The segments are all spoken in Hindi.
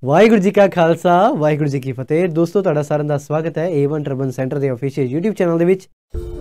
ਵਾਹਿਗੁਰੂ जी का ਖਾਲਸਾ ਵਾਹਿਗੁਰੂ जी की ਫਤਿਹ। ਦੋਸਤੋ ਤੁਹਾਡਾ ਸਾਰਿਆਂ ਦਾ ਸਵਾਗਤ ਹੈ A1 ਟਰਬਨ ਸੈਂਟਰ ਦੇ ਅਫੀਸ਼ੀਅਲ YouTube ਚੈਨਲ ਦੇ ਵਿੱਚ।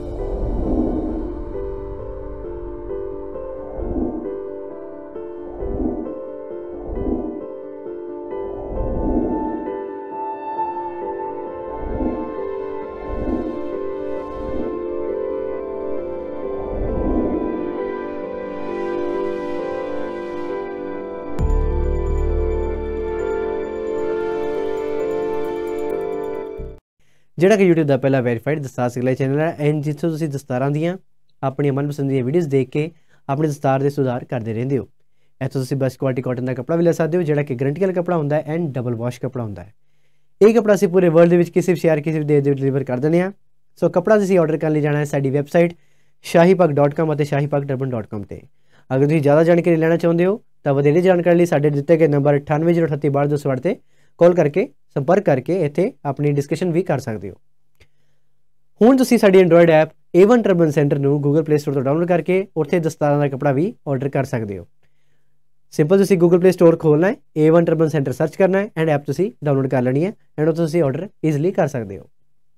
ਜਿਹੜਾ ਕਿ YouTube ਦਾ ਪਹਿਲਾ ਵੈਰੀਫਾਈਡ ਦਸਤਾਰ ਸਿਖਲਾਈ ਚੈਨਲ ਹੈ ਐਂਡ ਜਿੱਥੋਂ ਤੁਸੀਂ ਦਸਤਾਰਾਂ ਦੀਆਂ ਆਪਣੀਆਂ ਮਨਪਸੰਦ ਦੀਆਂ ਵੀਡੀਓਜ਼ ਦੇਖ ਕੇ ਆਪਣੇ ਦਸਤਾਰ ਦੇ ਸੁਧਾਰ ਕਰਦੇ ਰਹਿੰਦੇ ਹੋ। ਇੱਥੋਂ ਤੁਸੀਂ ਬੈਸਟ ਕੁਆਲਿਟੀ ਕਾਟਨ ਦਾ ਕੱਪੜਾ ਵੀ ਲੈ ਸਕਦੇ ਹੋ ਜਿਹੜਾ ਕਿ ਗਰੰਟੀ ਵਾਲਾ ਕੱਪੜਾ ਹੁੰਦਾ ਹੈ ਐਂਡ ਡਬਲ ਵਾਸ਼ ਕੱਪੜਾ ਹੁੰਦਾ ਹੈ। ਇਹ ਕੱਪੜਾ ਅਸੀਂ ਪੂਰੇ ਵਰਲਡ ਦੇ ਵਿੱਚ ਕਿਸੇ ਵੀ ਸ਼ਹਿਰ ਕਿਸੇ ਵੀ ਦੇਸ਼ ਦੇ ਵਿੱਚ ਡਿਲੀਵਰ ਕਰ ਦਿੰਦੇ ਹਾਂ। ਸੋ ਕੱਪੜਾ ਤੁਸੀਂ ਆਰਡਰ ਕਰਨ ਲਈ ਜਾਣਾ ਹੈ ਸਾਡੀ ਵੈਬਸਾਈਟ shahipag.com ਅਤੇ shahipag.com ਤੇ। ਅਗਰ ਤੁਸੀਂ ਜ਼ਿਆਦਾ ਜਾਣਕਾਰੀ ਲੈਣਾ ਚਾਹੁੰਦੇ ਹੋ ਤਾਂ ਵਧੇਰੇ ਜਾਣਕਾਰੀ ਲਈ ਸਾਡੇ ਦਿੱਤੇ ਗਏ ਨੰਬਰ 9803826268 ਤੇ ਕਾਲ ਕਰਕੇ ਸੰਪਰਕ ਕਰਕੇ ਇੱਥੇ ਆਪਣੀ ਡਿਸਕਸ਼ਨ ਵੀ ਕਰ ਸਕਦੇ ਹੋ। ਹੁਣ ਤੁਸੀਂ ਸਾਡੀ android app A1 turban centre ਨੂੰ ਗੂਗਲ ਪਲੇ ਸਟੋਰ ਤੋਂ ਡਾਊਨਲੋਡ ਕਰਕੇ ਉੱਥੇ ਦਸਤਾਰਾਂ ਦਾ ਕੱਪੜਾ ਵੀ ਆਰਡਰ ਕਰ ਸਕਦੇ ਹੋ। ਸਿੰਪਲ ਤੁਸੀਂ ਗੂਗਲ ਪਲੇ ਸਟੋਰ ਖੋਲ੍ਹਣਾ ਹੈ, A1 ਟਰਬਨ ਸੈਂਟਰ ਸਰਚ ਕਰਨਾ ਹੈ ਐਂਡ ਐਪ ਤੁਸੀਂ ਡਾਊਨਲੋਡ ਕਰ ਲੈਣੀ ਹੈ ਐਂਡ ਉਹ ਤੁਸੀਂ ਆਰਡਰ ਈਜ਼ੀਲੀ ਕਰ ਸਕਦੇ ਹੋ।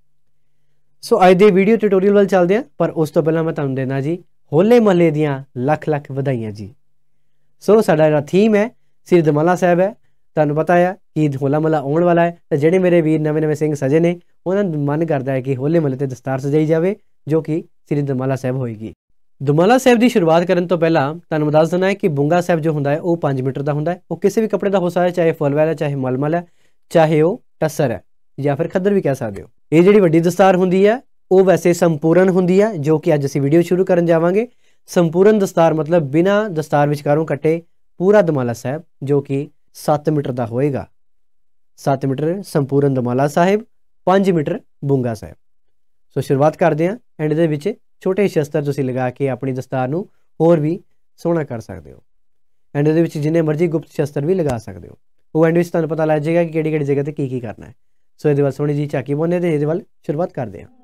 ਸੋ ਅੱਜ ਦੇ ਵੀਡੀਓ ਟਿਊਟੋਰੀਅਲ ਵੱਲ ਚੱਲਦੇ ਹਾਂ, ਪਰ ਉਸ ਤੋਂ ਪਹਿਲਾਂ ਮੈਂ ਤੁਹਾਨੂੰ ਦੇਣਾ ਜੀ ਹੋਲੇ ਮਹੱਲੇ ਦੀਆਂ ਲੱਖ ਲੱਖ ਵਧਾਈਆਂ ਜੀ। ਸੋ ਸਾਡਾ ਜਿਹੜਾ ਥੀਮ ਹੈ ਸ੍ਰੀ ਦਮਾਲਾ ਸਾਹਿਬ ਹੈ। ਤੁਹਾਨੂੰ ਪਤਾ ਹੈ ਕਿ ਹੋਲਾ ਮਹੱਲਾ ਆਉਣ ਵਾਲਾ ਹੈ ਤੇ ਜਿਹੜੇ ਮੇਰੇ ਵੀਰ ਨਵੇਂ ਸਿੰਘ ਸਜੇ ਨੇ ਉਹਨਾਂ ਦਾ ਮਨ ਕਰਦਾ ਹੈ ਕਿ ਹੋਲੇ ਮਹੱਲੇ ਤੇ ਦਸਤਾਰ ਸਜਾਈ ਜਾਵੇ ਜੋ ਕਿ ਸ੍ਰੀ ਦਮਾਲਾ ਸਾਹਿਬ ਹੋਏਗੀ। ਦਮਾਲਾ ਸਾਹਿਬ ਦੀ ਸ਼ੁਰੂਆਤ ਕਰਨ ਤੋਂ ਪਹਿਲਾਂ ਤੁਹਾਨੂੰ ਦੱਸ ਦੇਣਾ ਹੈ ਕਿ ਬੁੰਗਾ ਸਾਹਿਬ ਜੋ ਹੁੰਦਾ ਹੈ ਉਹ 5 ਮੀਟਰ ਦਾ ਹੁੰਦਾ ਹੈ। ਉਹ ਕਿਸੇ ਵੀ ਕੱਪੜੇ ਦਾ ਹੋ ਸਕਦਾ ਹੈ, ਚਾਹੇ ਫੁੱਲਵੈਲ ਹੈ, ਚਾਹੇ ਮਲਮਲ ਹੈ, ਚਾਹੇ ਉਹ ਟੱਸਰ ਹੈ ਜਾਂ ਫਿਰ ਖੱਦਰ ਵੀ ਕਹਿ ਸਕਦੇ ਹੋ। ਇਹ ਜਿਹੜੀ ਵੱਡੀ ਦਸਤਾਰ ਹੁੰਦੀ ਹੈ ਉਹ ਵੈਸੇ ਸੰਪੂਰਨ ਹੁੰਦੀ ਹੈ ਜੋ ਕਿ ਅੱਜ ਅਸੀਂ ਵੀਡੀਓ ਸ਼ੁਰੂ ਕਰਨ ਜਾਵਾਂਗੇ। ਸੰਪੂਰਨ ਦਸਤਾਰ ਮਤਲਬ ਬਿਨਾਂ ਦਸਤਾਰ ਵਿਚਕਾਰੋਂ ਕੱਟੇ ਪੂਰਾ ਦਮਾਲਾ ਸਾਹਿਬ ਜੋ ਕਿ 7 ਮੀਟਰ ਦਾ ਹੋਏਗਾ। 7 ਮੀਟਰ ਸੰਪੂਰਨ ਦਮਾਲਾ ਸਾਹਿਬ, 5 ਮੀਟਰ ਬੁੰਗਾ ਸਾਹਿਬ। ਸੋ ਸ਼ੁਰੂਆਤ ਕਰਦੇ ਹਾਂ ਐਂਡ ਦੇ ਵਿੱਚ ਛੋਟੇ ਸ਼ਸਤਰ ਤੁਸੀਂ ਲਗਾ ਕੇ ਆਪਣੀ ਦਸਤਾਰ ਨੂੰ ਹੋਰ ਵੀ ਸੋਹਣਾ ਕਰ ਸਕਦੇ ਹੋ। ਐਂਡ ਦੇ ਵਿੱਚ ਜਿੰਨੇ ਮਰਜ਼ੀ ਗੁਪਤ ਸ਼ਸਤਰ ਵੀ ਲਗਾ ਸਕਦੇ ਹੋ। ਉਹ ਐਂਡ ਵਿੱਚ ਤੁਹਾਨੂੰ ਪਤਾ ਲੱਗ ਜਾਏਗਾ ਕਿ ਕਿਹੜੀ ਕਿਹੜੀ ਜਗ੍ਹਾ ਤੇ ਕੀ ਕਰਨਾ ਹੈ। ਸੋ ਇਹਦੇ ਵੱਲ ਸੋਹਣੀ ਜੀ ਝਾਕੀ ਪਾਉਂਦੇ ਤੇ ਇਹਦੇ ਵੱਲ ਸ਼ੁਰੂਆਤ ਕਰਦੇ ਹਾਂ।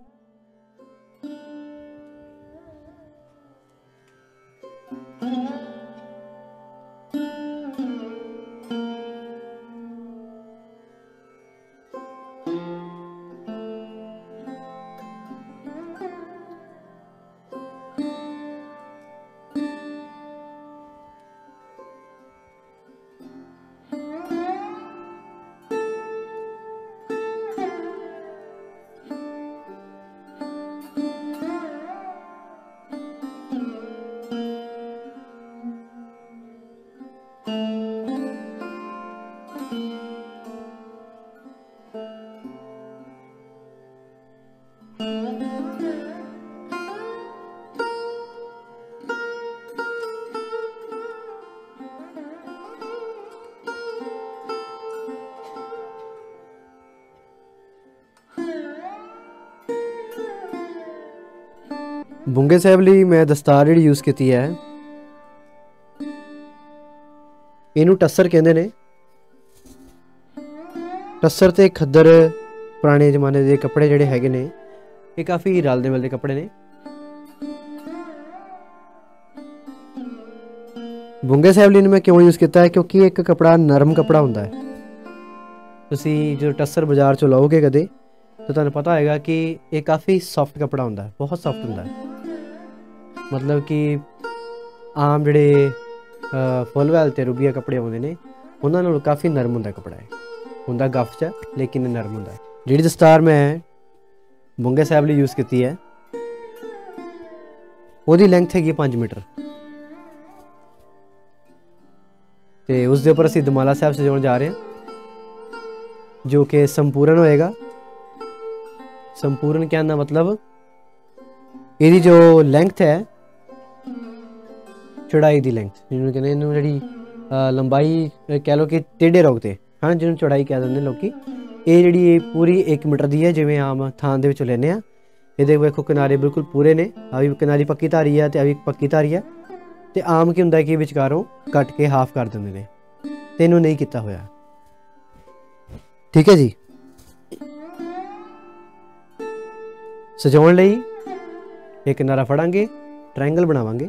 ਬੁੰਗੇ ਸਾਹਿਬ ਲਈ ਮੈਂ ਦਸਤਾਰ ਜਿਹੜੀ ਯੂਜ਼ ਕੀਤੀ ਹੈ ਇਹਨੂੰ ਟੱਸਰ ਕਹਿੰਦੇ ਨੇ। ਟੱਸਰ ਤੇ ਖੱਦਰ ਪੁਰਾਣੇ ਜ਼ਮਾਨੇ ਦੇ ਕੱਪੜੇ ਜਿਹੜੇ ਹੈਗੇ ਨੇ ਇਹ ਕਾਫੀ ਰਲਦੇ ਮਿਲਦੇ ਕੱਪੜੇ ਨੇ। ਬੁੰਗੇ ਸਾਹਿਬ ਲਈ ਮੈਂ ਕਿਉਂ ਯੂਜ਼ ਕੀਤਾ ਹੈ ਕਿਉਂਕਿ ਇੱਕ ਕੱਪੜਾ ਨਰਮ ਕੱਪੜਾ ਹੁੰਦਾ ਹੈ। ਤੁਸੀਂ ਜਦੋਂ ਟੱਸਰ ਬਾਜ਼ਾਰ ਚੋਂ ਲਓਗੇ ਕਦੇ ਤਾਂ ਤੁਹਾਨੂੰ ਪਤਾ ਹੋਏਗਾ ਕਿ ਇਹ ਕਾਫੀ ਸੌਫਟ ਕੱਪੜਾ ਹੁੰਦਾ ਹੈ, ਬਹੁਤ ਸੌਫਟ ਹੁੰਦਾ ਹੈ। ਮਤਲਬ ਕਿ ਆਮ ਜਿਹੜੇ ਫੁੱਲਵੈਲ ਤੇ ਰੂਬੀਆ ਕੱਪੜੇ ਆਉਂਦੇ ਨੇ ਉਹਨਾਂ ਨਾਲੋਂ ਕਾਫੀ ਨਰਮ ਹੁੰਦਾ ਕੱਪੜਾ ਹੈ। ਹੁੰਦਾ ਗੱਫ 'ਚ ਲੇਕਿਨ ਨਰਮ ਹੁੰਦਾ ਹੈ। ਜਿਹੜੀ ਦਸਤਾਰ ਮੈਂ ਬੁੰਗੇ ਸਾਹਿਬ ਲਈ ਯੂਜ਼ ਕੀਤੀ ਹੈ ਉਹਦੀ ਲੈਂਥ ਹੈਗੀ 5 ਮੀਟਰ ਤੇ ਉਸ ਦੇ ਉੱਪਰ ਅਸੀਂ ਦਮਾਲਾ ਸਾਹਿਬ ਸਜਾਉਣ ਜਾ ਰਹੇ ਹਾਂ ਜੋ ਕਿ ਸੰਪੂਰਨ ਹੋਏਗਾ। ਸੰਪੂਰਨ ਕਹਿਣ ਦਾ ਮਤਲਬ ਇਹਦੀ ਜੋ ਲੈਂਥ ਹੈ ਚੌੜਾਈ ਦੀ ਲੈਂਥ ਜਿਹਨੂੰ ਕਹਿੰਦੇ ਇਹਨੂੰ ਜਿਹੜੀ ਲੰਬਾਈ ਕਹਿ ਲਓ ਕਿ ਟੇਢੇ ਰੋਗ ਤੇ ਹਾਂ ਜਿਹਨੂੰ ਚੌੜਾਈ ਕਹਿ ਦਿੰਦੇ ਲੋਕੀ। ਇਹ ਜਿਹੜੀ ਇਹ ਪੂਰੀ 1 ਮੀਟਰ ਦੀ ਹੈ ਜਿਵੇਂ ਆਮ ਥਾਂ ਦੇ ਵਿੱਚੋਂ ਲੈਂਦੇ ਹਾਂ। ਇਹਦੇ ਵੇਖੋ ਕਿਨਾਰੇ ਬਿਲਕੁਲ ਪੂਰੇ ਨੇ, ਆ ਵੀ ਕਿਨਾਰੀ ਪੱਕੀ ਧਾਰੀ ਹੈ ਤੇ ਆ ਵੀ ਪੱਕੀ ਧਾਰੀ ਹੈ। ਤੇ ਆਮ ਕੀ ਹੁੰਦਾ ਕਿ ਵਿਚਕਾਰੋਂ ਕੱਟ ਕੇ ਹਾਫ ਕਰ ਦਿੰਦੇ ਨੇ ਤੇ ਇਹਨੂੰ ਨਹੀਂ ਕੀਤਾ ਹੋਇਆ। ਠੀਕ ਹੈ ਜੀ। ਸਜਾਉਣ ਲਈ एक किनारा फड़ांगे, ट्रायंगल बनावांगे।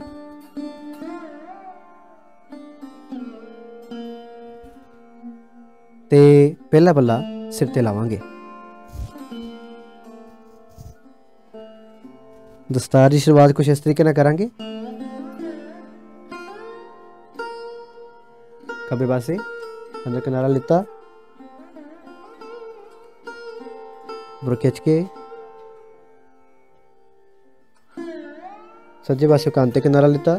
ਤੇ ਪਹਿਲਾ ਪੱਲਾ ਸਿਰ ਤੇ ਲਾਵਾਂਗੇ। ਦਸਤਾਰ ਦੀ ਸ਼ੁਰੂਆਤ ਕੁਛ ਇਸ ਤਰੀਕੇ ਨਾਲ ਕਰਾਂਗੇ। ਖੱਬੇ ਪਾਸੇ ਅੰਦਰ ਕਿਨਾਰਾ ਲਿੱਤਾ, ਉੱਪਰੋਂ ਖਿੱਚ ਕੇ ਸੱਜੇ ਪਾਸੇ ਕੰਨ ਤੇ ਕਿਨਾਰਾ ਲਿੱਤਾ,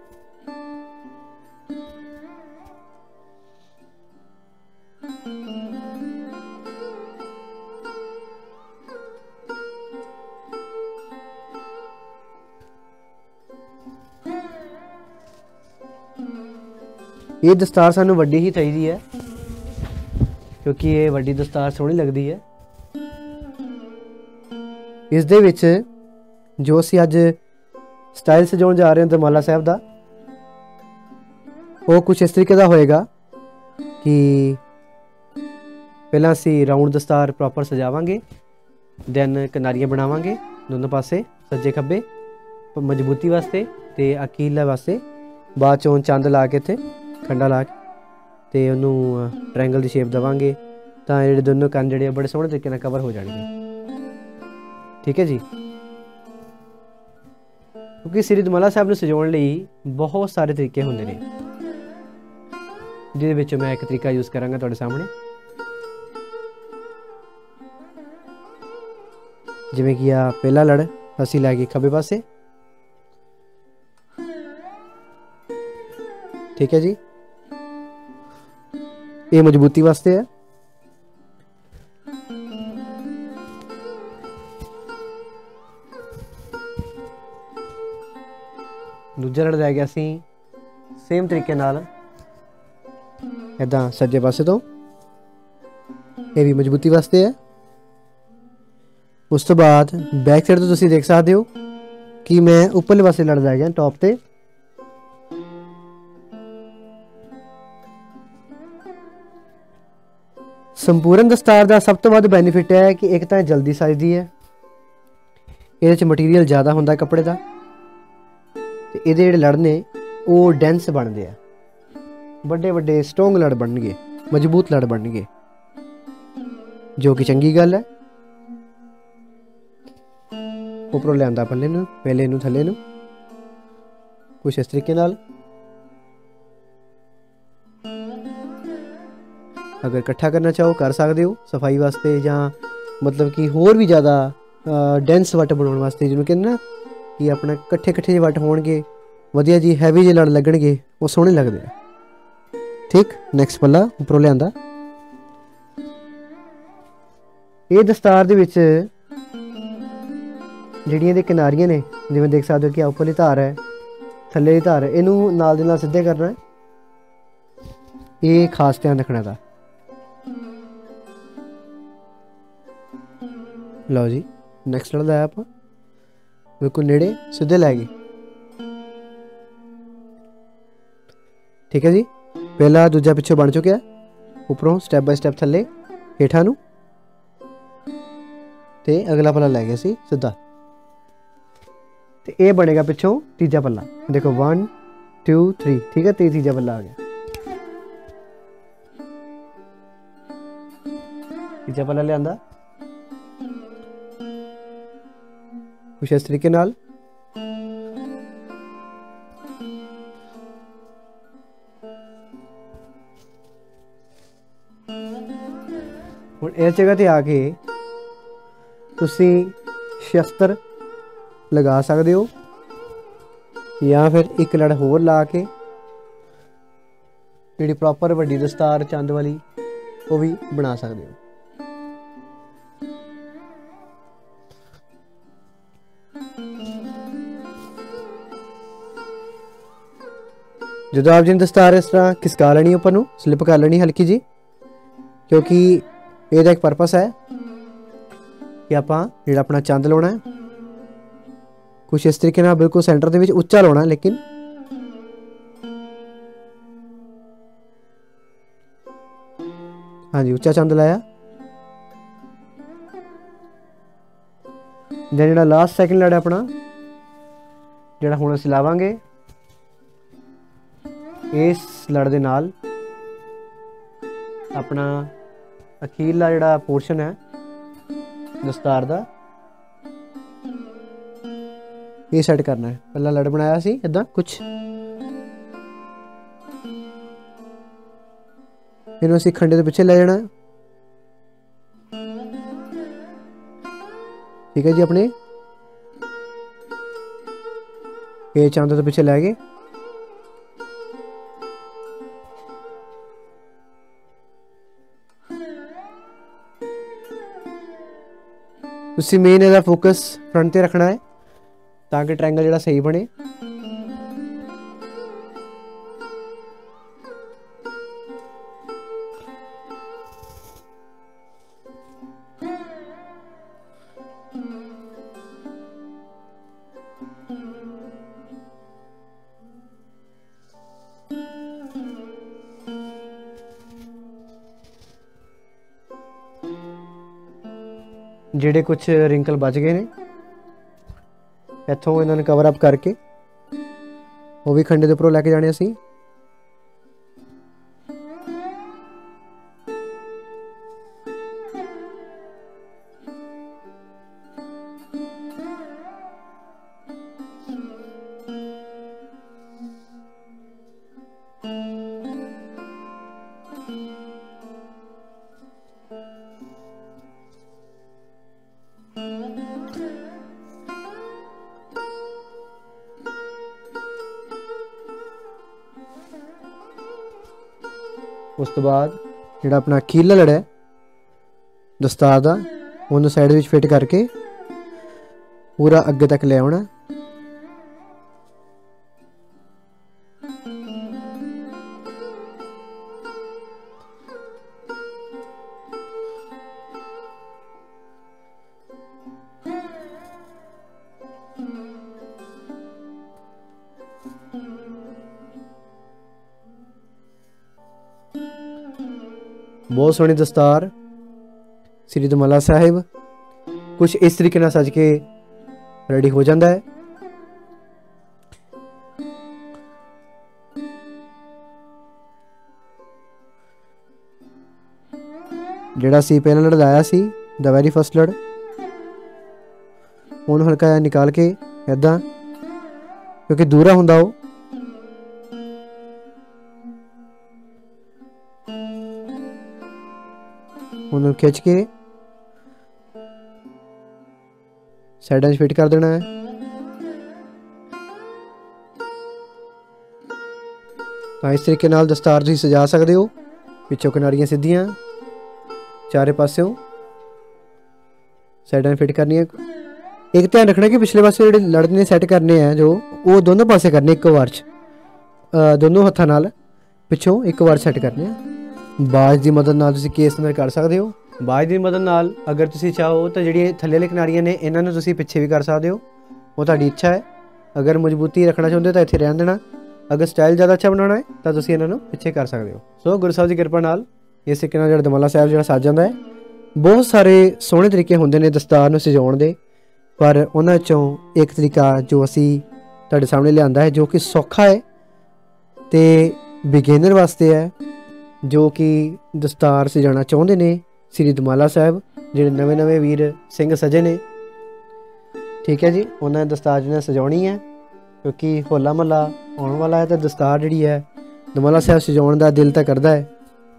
ये दस्तार सानू वड्डी ही चाहिदी है क्योंकि ये वड्डी दस्तार सोहनी लगदी है। इस दे विच जो असीं अज स्टाइल सजाउण जा रहे हैं दरमाला साहब दा, वो कुछ इस तरीके दा होएगा कि पहलां असीं राउंड दस्तार प्रॉपर सजावांगे, दैन किनारियां बनावांगे दोनों पासे सज्जे खब्बे मजबूती वास्ते, ते अकीला वास्ते बाद चों चंद ला के इत्थे खंडा ला के ते उन्होंने ट्रायंगल की शेप देवांगे, तो ये दोनों कंन जोड़े बड़े सोहने तरीके नाल कवर हो जाएंगे। ठीक है जी, क्योंकि श्री दरमाला साहब नूं सजाउण लई बहुत सारे तरीके होंदे ने, जिहदे विच मैं एक तरीका यूज़ करांगा तुहाडे सामने। जिवें कि आ पहला लड़ असीं लै गए खब्बे पासे। ठीक है जी, ये मजबूती वास्ते है। दूजा लड़ लै गया असीं सेम तरीके नाल इदां सज्जे पासे तो, ये भी मजबूती वास्ते है। उस तो बाद बैक साइड तो तुसीं देख सकते हो कि मैं उपरले पासे लड़ लै गया टॉप ते। संपूर्ण दस्तार का सब तो वध बैनीफिट है कि एक तो जल्दी सजदी है, ये मटीरियल ज़्यादा होंदा कपड़े का, तो ये जोड़े लड़ ने वो डेंस बनते हैं, बड़े बड़े स्ट्रोंग लड़ बनगे, मजबूत लड़ बनगे, जो कि चंगी गल है। उपरों लिया पल्ले नूं, पहले नूं थल्ले नूं कुछ इस तरीके नाल। अगर इकट्ठा करना चाहो कर सकते हो सफाई वास्ते, या मतलब कि होर भी ज़्यादा डेंस वट बनाने वास्ते, जिन्होंने कहते ना कि अपना कट्ठे कट्ठे वट होणगे वधिया जी, हैवी जे लड़ लगणगे, वो सोहणे लगदे आ। ठीक, नैक्सट पल्ला उपरों लिआंदा। ये दस्तार दे विच जिहड़ियां इहदे किनारियां ने, जिवें देख सकते हो कि उपरली धार है थल्ले दी धार है, इनू नाल दे नाल सिद्धे करना है। ये खास ध्यान रखना था। लो जी, नैक्सट लड़ लाया आप बिल्कुल नेड़े सीधे लै गए। ठीक है जी, पहला दूजा पिछों बन चुका, उपरों स्टैप बाय स्टैप थल्ले हेठां नूं, ते अगला पल्ला लै गया सी सीधा, ते ये बनेगा पिछों तीजा पल्ला। देखो 1 2 3, ठीक है, तीजा पल्ला आ गया। तीजा पल्ला लिआंदा कुछ इस तरीके नाल। हुण इस जगह ते आके तुसीं शस्त्र लगा सकते हो, या फिर एक लड़ होर ला के जिहड़ी प्रॉपर वड्डी दस्तार चंद वाली वो भी बना सकते हो। जो आप जिन दस्तार इस तरह खिसका लेनी उपर नूं, स्लिप कर लेनी हल्की जी, क्योंकि ये एक परपस है कि आपां जिहड़ा अपना चंद लाउणा है कुछ इस तरीके नाल बिल्कुल सेंटर दे विच उच्चा लाउणा, लेकिन हाँ जी उच्चा चंद लाया। जिहड़ा लास्ट सैकेंड लड़ अपना जिहड़ा हुण असीं लावांगे, इस लड़ दे नाल अपना अखीरला जिहड़ा पोर्शन है दस्तार दा ये सैट करना है। पहला लड़ बनाया सी इदां कुछ, फिर असीं खंडे दे पिछे ले जाना है। ठीक है जी, अपने ये चांद तो पिछे लै गए। तुसीं मेन इहदा फोकस फ्रंट ते रखना है ताकि ट्रायंगल जिहड़ा सही बने। ਜਿਹੜੇ कुछ रिंकल बच गए ने इत्थों इन्होंने कवर अप करके वो भी खंडे दे उपरों लैके जाने असीं। उस तो बाद जिहड़ा अपना अखीरला लड़ा है दस्तार दा उन्होंने साइड विच फिट करके पूरा अगे तक ले आना। बहुत सोहनी दस्तार श्री दमाला साहिब कुछ इस तरीके नाल सज के रेडी हो जाता है। जिहड़ा सी पहला लड़ लाया सी द वैरी फस्ट लड़ उन्होंने हल्का जिहा निकाल के इदां क्योंकि दूरा हुंदा वो उन्होंने खिंच के साइडां फिट कर देना है। तो इस तरीके नाल दस्तार तुसीं सजा सकते हो। पिछों किनारियां सीधियां चारे पासों साइडां फिट करनी है। एक ध्यान रखना कि पिछले पासे जिहड़े लड़ ने सैट करने हैं जो वो दोनों पासे करने एक वार च दोनों हत्थां नाल पिछों एक वार सैट करने हैं। बाज की मदद नाल तुसीं केस अंदर कर सकते हो। बाज की मदद नाल अगर तुसीं चाहो तो जिहड़ियां थल्ले वाली किनारियां ने इन्हां नूं तुसीं पिछे भी कर सकते हो, वो तुहाडी इच्छा है। अगर मजबूती रखना चाहुंदे हो तो इत्थे रहन देना, अगर स्टाइल ज़्यादा अच्छा बनाना है तो तुसीं इन्हां नूं पिछे कर सकते हो। सो गुरु साहिब की कृपा नाल इस तरीके नाल जिहड़ा दमाला साहिब जिहड़ा सज जांदा है। बहुत सारे सोहणे तरीके हुंदे ने दस्तार नूं सजाउण दे, पर उन्हां चों एक तरीका जो असीं तुहाडे सामने लिआंदा है जो कि सौखा है ते बिगिनर वास्ते है, जो कि दस्तार सजाना चाहुंदे ने श्री दमाला साहिब जिहड़े नवे नवे वीर सिंह सजे ने। ठीक है जी, उन्होंने दस्तार जिन्हें सजाउणी है क्योंकि होला महला आने वाला है तो दस्तार जिहड़ी है दमाला साहिब सजाउण दा दिल तां करदा है।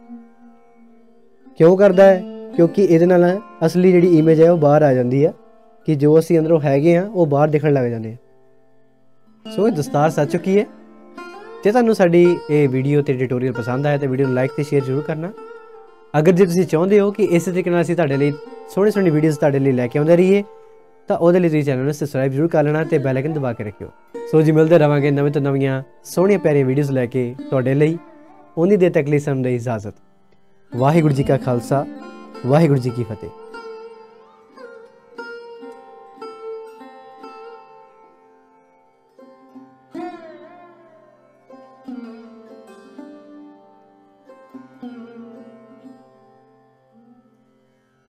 क्यों करदा है? क्योंकि इहदे नाल असली जिहड़ी इमेज है वो बाहर आ जाती है कि जो असीं अंदरों हैगे आ वो बाहर दिखण लग जांदे आ। सो दस्तार सज चुकी है। जे तुहानूं साडी ये वीडियो ते ट्यूटोरियल पसंद आया तो वीडियो नूं लाइक ते शेयर जरूर करना। अगर जे तुसीं चाहुंदे हो कि इस तरीके नाल असीं तुहाडे लई सोहणी सोहणी वीडियोज़ तुहाडे लई लैके आउंदे रहीए तो उहदे लई तुसीं चैनल नूं सबसक्राइब जरूर कर लेना ते बैल आइकन दबा के रखियो। सो जी मिलदे रहांगे नवीं तो नवीं सोहणियां प्यारियां वीडियोज़ लैके तुहाडे लई। उन्नी देर तक लई सानूं दी इजाज़त। वाहिगुरू जी का खालसा वाहिगुरू जी की फतेह।